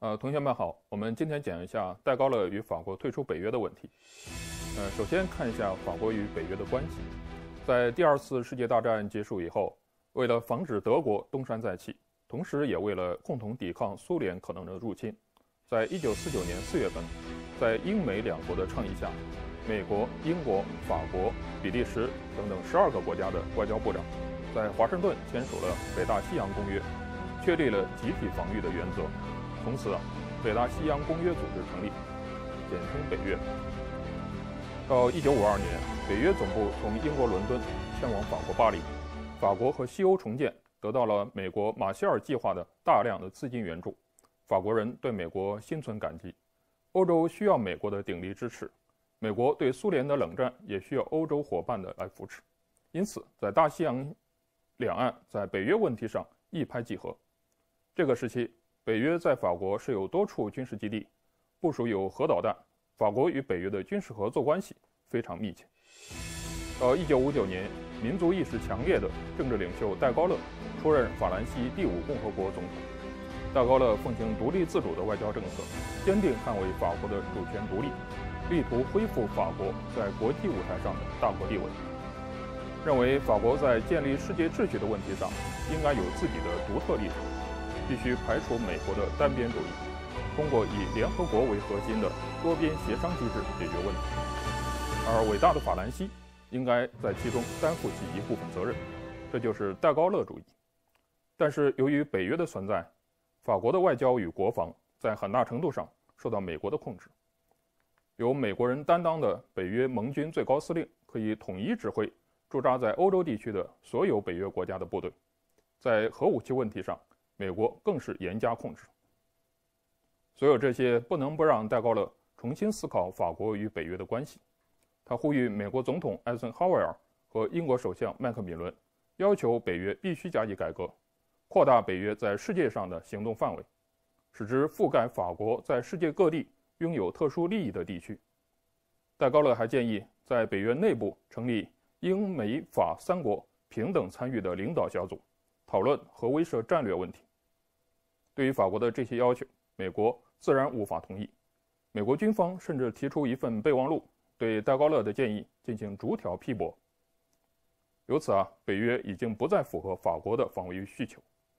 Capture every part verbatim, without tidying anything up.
呃，同学们好，我们今天讲一下戴高乐与法国退出北约的问题。呃，首先看一下法国与北约的关系。在第二次世界大战结束以后，为了防止德国东山再起，同时也为了共同抵抗苏联可能的入侵，在一九四九年四月份，在英美两国的倡议下，美国、英国、法国、比利时等等十二个国家的外交部长在华盛顿签署了北大西洋公约，确立了集体防御的原则。从此啊，北大西洋公约组织成立，简称北约。到一九五二年，北约总部从英国伦敦迁往法国巴黎，法国和西欧重建得到了美国马歇尔计划的大量的资金援助，法国人对美国心存感激。欧洲需要美国的鼎力支持，美国对苏联的冷战也需要欧洲伙伴的来扶持。因此，在大西洋两岸在北约问题上一拍即合。这个时期，北约在法国设有多处军事基地，部署有核导弹。法国与北约的军事合作关系非常密切。到一九五九年，民族意识强烈的政治领袖戴高乐出任法兰西第五共和国总统。戴高乐奉行独立自主的外交政策，坚定捍卫法国的主权独立，力图恢复法国在国际舞台上的大国地位。认为法国在建立世界秩序的问题上应该有自己的独特立场，必须排除美国的单边主义，通过以联合国为核心的多边协商机制解决问题。而伟大的法兰西应该在其中担负起一部分责任，这就是戴高乐主义。但是由于北约的存在，法国的外交与国防在很大程度上受到美国的控制。由美国人担当的北约盟军最高司令可以统一指挥驻扎在欧洲地区的所有北约国家的部队，在核武器问题上，美国更是严加控制。所有这些不能不让戴高乐重新思考法国与北约的关系。他呼吁美国总统艾森豪威尔和英国首相麦克米伦，要求北约必须加以改革，扩大北约在世界上的行动范围，使之覆盖法国在世界各地拥有特殊利益的地区。戴高乐还建议在北约内部成立英美法三国平等参与的领导小组，讨论核威慑战略问题。对于法国的这些要求，美国自然无法同意。美国军方甚至提出一份备忘录，对戴高乐的建议进行逐条批驳。由此啊，北约已经不再符合法国的防卫需求。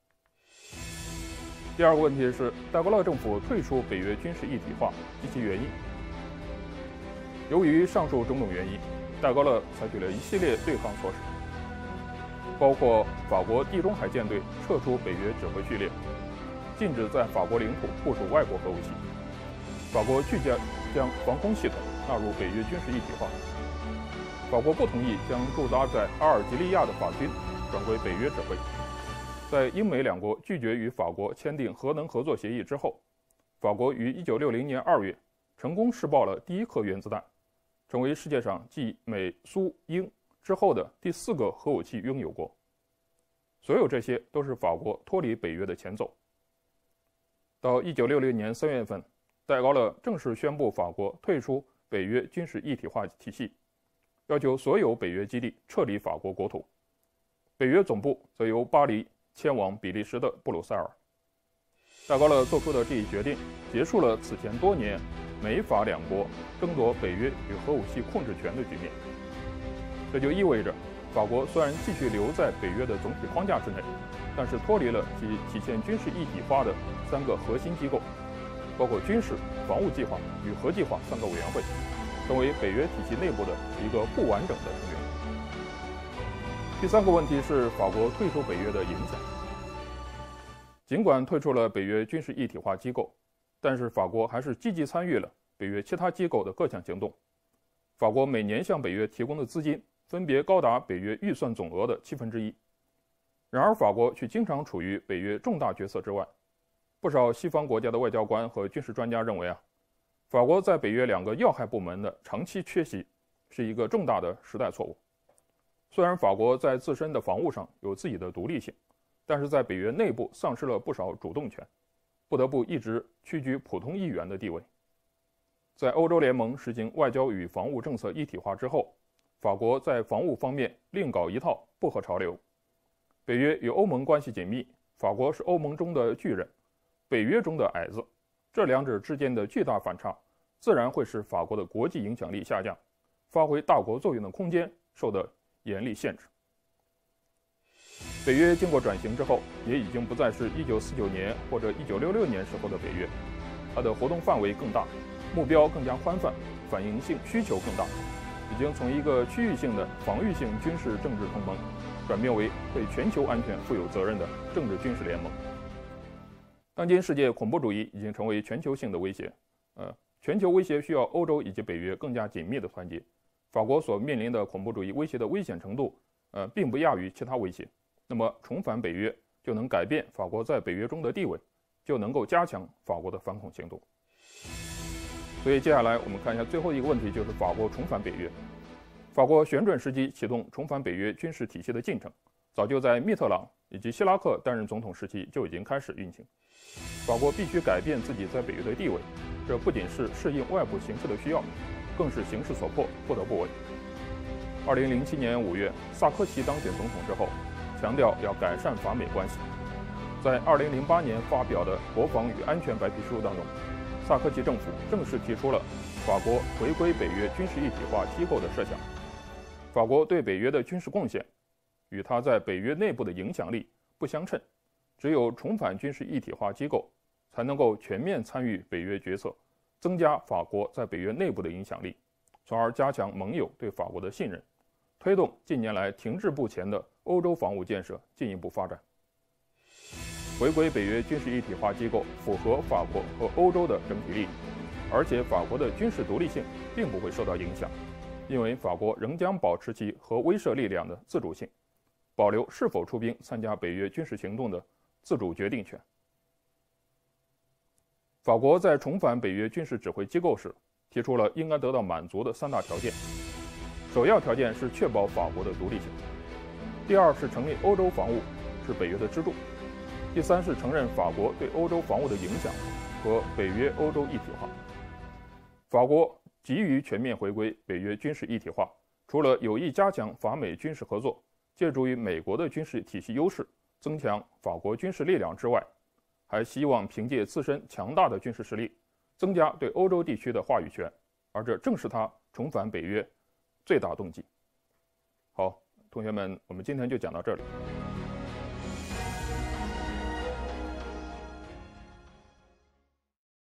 第二个问题是，戴高乐政府退出北约军事一体化及其原因。由于上述种种原因，戴高乐采取了一系列对抗措施，包括法国地中海舰队撤出北约指挥序列，禁止在法国领土部署外国核武器，法国拒绝将防空系统纳入北约军事一体化，法国不同意将驻扎在阿尔及利亚的法军转归北约指挥。在英美两国拒绝与法国签订核能合作协议之后，法国于一九六零年二月成功试爆了第一颗原子弹，成为世界上继美、苏、英之后的第四个核武器拥有国。所有这些都是法国脱离北约的前奏。到一九六零年三月份，戴高乐正式宣布法国退出北约军事一体化体系，要求所有北约基地撤离法国国土，北约总部则由巴黎迁往比利时的布鲁塞尔。戴高乐做出的这一决定，结束了此前多年美法两国争夺北约与核武器控制权的局面。这就意味着，法国虽然继续留在北约的总体框架之内，但是脱离了其体现军事一体化的三个核心机构，包括军事、防务计划与核计划三个委员会，成为北约体系内部的一个不完整的成员。第三个问题是法国退出北约的影响。尽管退出了北约军事一体化机构，但是法国还是积极参与了北约其他机构的各项行动。法国每年向北约提供的资金分别高达北约预算总额的七分之一。然而，法国却经常处于北约重大决策之外。不少西方国家的外交官和军事专家认为啊，法国在北约两个要害部门的长期缺席是一个重大的时代错误。虽然法国在自身的防务上有自己的独立性，但是在北约内部丧失了不少主动权，不得不一直屈居普通议员的地位。在欧洲联盟实行外交与防务政策一体化之后，法国在防务方面另搞一套，不合潮流。北约与欧盟关系紧密，法国是欧盟中的巨人，北约中的矮子， 这两者之间的巨大反差，自然会使法国的国际影响力下降，发挥大国作用的空间受到严厉限制。北约经过转型之后，也已经不再是一九四九年或者一九六六年时候的北约，它的活动范围更大，目标更加宽泛，反应性需求更大，已经从一个区域性的防御性军事政治同盟，转变为对全球安全负有责任的政治军事联盟。当今世界恐怖主义已经成为全球性的威胁，呃，全球威胁需要欧洲以及北约更加紧密的团结。法国所面临的恐怖主义威胁的危险程度，呃，并不亚于其他威胁。那么，重返北约就能改变法国在北约中的地位，就能够加强法国的反恐行动。所以，接下来我们看一下最后一个问题，就是法国重返北约。法国旋转时机启动重返北约军事体系的进程，早就在密特朗以及希拉克担任总统时期就已经开始运行。法国必须改变自己在北约的地位，这不仅是适应外部形势的需要，更是形势所迫，不得不为。二零零七年五月，萨科齐当选总统之后，强调要改善法美关系。在二零零八年发表的国防与安全白皮书当中，萨科齐政府正式提出了法国回归北约军事一体化机构的设想。法国对北约的军事贡献与它在北约内部的影响力不相称，只有重返军事一体化机构，才能够全面参与北约决策，增加法国在北约内部的影响力，从而加强盟友对法国的信任，推动近年来停滞不前的欧洲防务建设进一步发展。回归北约军事一体化机构符合法国和欧洲的整体利益，而且法国的军事独立性并不会受到影响，因为法国仍将保持其核威慑力量的自主性，保留是否出兵参加北约军事行动的自主决定权。法国在重返北约军事指挥机构时，提出了应该得到满足的三大条件。首要条件是确保法国的独立性，第二是成立欧洲防务，是北约的支柱，第三是承认法国对欧洲防务的影响和北约欧洲一体化。法国急于全面回归北约军事一体化，除了有意加强法美军事合作，借助于美国的军事体系优势增强法国军事力量之外，还希望凭借自身强大的军事实力增加对欧洲地区的话语权，而这正是他重返北约最大动机。好，同学们，我们今天就讲到这里。